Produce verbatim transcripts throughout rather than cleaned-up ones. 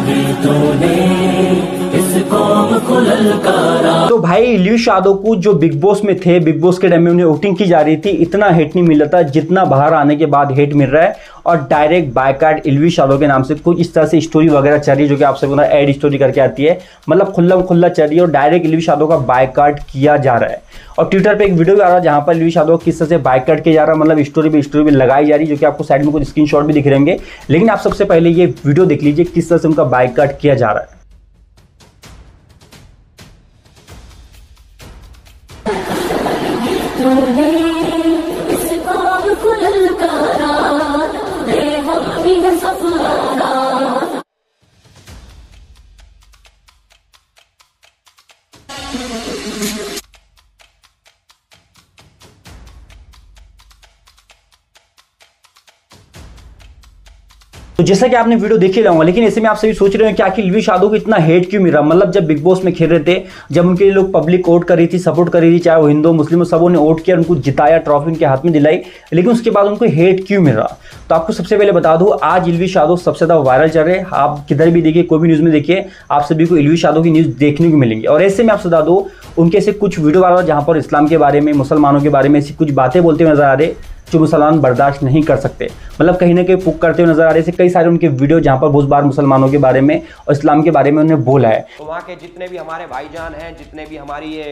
तो भाई लुइस यादव को जो बिग बॉस में थे, बिग बॉस के टाइम में उन्हें वोटिंग की जा रही थी, इतना हेट नहीं मिल रहा था जितना बाहर आने के बाद हेट मिल रहा है। और डायरेक्ट बायकॉट लुइस यादव के नाम से कुछ इस तरह से स्टोरी वगैरह चल रही है, जो कि आप सबको एड स्टोरी करके आती है, मतलब खुल्ला खुल्ला चल रही है और डायरेक्ट लुइस यादव का बायकॉट किया जा रहा है। और ट्विटर पे एक वीडियो भी आ रहा है जहां पर लुइस यादव किस तरह से बायकॉट किया जा रहा है, मतलब स्टोरी पे स्टोरी भी लगाई जा रही है, जो कि आपको साइड में कुछ स्क्रीनशॉट भी दिख रहे होंगे। लेकिन आप सबसे पहले ये वीडियो देख लीजिए किस तरह से उनका बायकॉट किया जा रहा है। तो जैसा कि आपने वीडियो देख ही होगा, लेकिन ऐसे में आप सभी सोच रहे हैं कि आखिर लुइस यादव को इतना हेट क्यों मिल रहा। मतलब जब बिग बॉस में खेल रहे थे, जब उनके लोग पब्लिक वोट कर रही थी, सपोर्ट कर रही थी, चाहे वो हिंदू मुस्लिम सबों ने वोट किया, उनको जिताया, ट्रॉफी उनके हाथ में दिलाई, लेकिन उसके बाद उनको हेट क्यों मिल रहा। तो आपको सबसे पहले बता दूं, आज लुइस यादव सबसे ज्यादा वायरल चल रहे हैं। आप किधर भी देखिए, कोई भी न्यूज में देखिए, आप सभी को लुइस यादव की न्यूज देखने को मिलेंगी। और ऐसे में आपसे बता दूं, उनके ऐसे कुछ वीडियो आ रहा है जहां पर इस्लाम के बारे में, मुसलमानों के बारे में ऐसी कुछ बातें बोलते हुए नजर आ रहे जो मुसलमान बर्दाश्त नहीं कर सकते, मतलब कहीं ना कहीं पुक करते हुए नजर आ रहे हैं। कई सारे उनके वीडियो जहां पर बहुत बार मुसलमानों के बारे में और इस्लाम के बारे में उन्होंने बोला है। तो वहाँ के जितने भी हमारे भाईजान हैं, जितने भी हमारी ये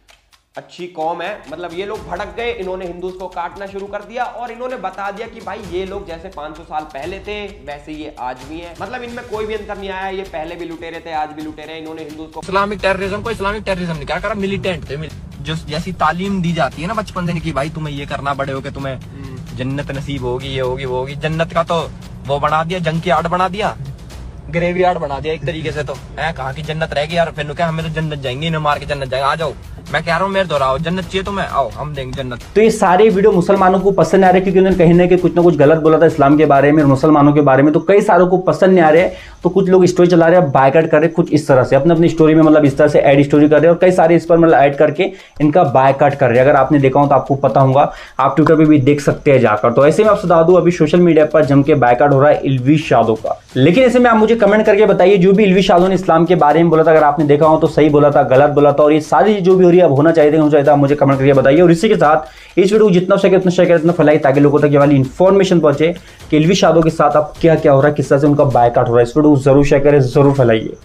अच्छी कौम है, मतलब ये लोग भड़क गए, इन्होंने हिंदूज को काटना शुरू कर दिया और इन्होंने बता दिया कि भाई ये लोग जैसे पाँच सौ साल पहले थे वैसे ये आज भी हैं। मतलब इनमें कोई भी अंतर नहीं आया, ये पहले भी लुटेरे थे, आज भी लुटेरे हैं। इन्होंने हिंदूज को इस्लामिक टेररिज्म को इस्लामिक टेररिज्म ने क्या करा, मिलिटेंट थे। जो जैसी तालीम दी जाती है ना बचपन से कि भाई तुम्हें ये करना, बड़े होके तुम्हें जन्नत नसीब होगी, ये होगी वो होगी। जन्नत का तो वो बना दिया, जंग की आड़ बना दिया, ग्रेवी आर्ट बना दिया एक तरीके से। तो है कहा कि जन्नत रहेगी यार, फिर क्या हमें तो जन्नत जाएंगे, इन्हें मार के जन्नत जाएंगे। आ जाओ, मैं कह रहा हूँ मेरे दोहराओ, जन्नत चाहिए तुम्हें, आओ हम देंगे जन्नत। तो ये सारे वीडियो मुसलमानों को पसंद आ रहे, क्योंकि उन्होंने कहीं ना कहीं कुछ ना कुछ गलत बोला था इस्लाम के बारे में और मुसलमानों के बारे में, तो कई सारों को पसंद नहीं आ रहे। तो कुछ लोग स्टोरी चला रहे हैं, बायकॉट कर रहे हैं कुछ इस तरह से, अपने अपनी स्टोरी में मतलब इस तरह से एड स्टोरी कर रहे हैं और कई सारे इस पर मतलब ऐड करके इनका बायकॉट कर रहे हैं। अगर आपने देखा हो तो आपको पता होगा, आप ट्विटर पे भी देख सकते हैं जाकर। तो ऐसे में आपसे बता दूं, अभी सोशल मीडिया पर जम के बायकॉट हो रहा है लुइस यादव का। लेकिन ऐसे में आप मुझे कमेंट करके बताइए, जो भी लुइस यादव ने इस्लाम के बारे में बोला था, अगर आपने देखा हो तो सही बोला था, गलत बोला था, और ये सारी जो भी हो रही है अब होना चाहिए होना चाहिए, आप मुझे कमेंट करके बताइए। और इसी के साथ इस वीडियो को जितना सके उतना शेयर करें, उतना फैलाइए, ताकि लोगों तक ये वाली इन्फॉर्मेशन पहुंचे कि लुइस यादव के साथ अब क्या क्या हो रहा है, किस तरह से उनका बायकॉट हो रहा है। इस वीडियो को जरूर शेयर करें, जरूर फैलाइए।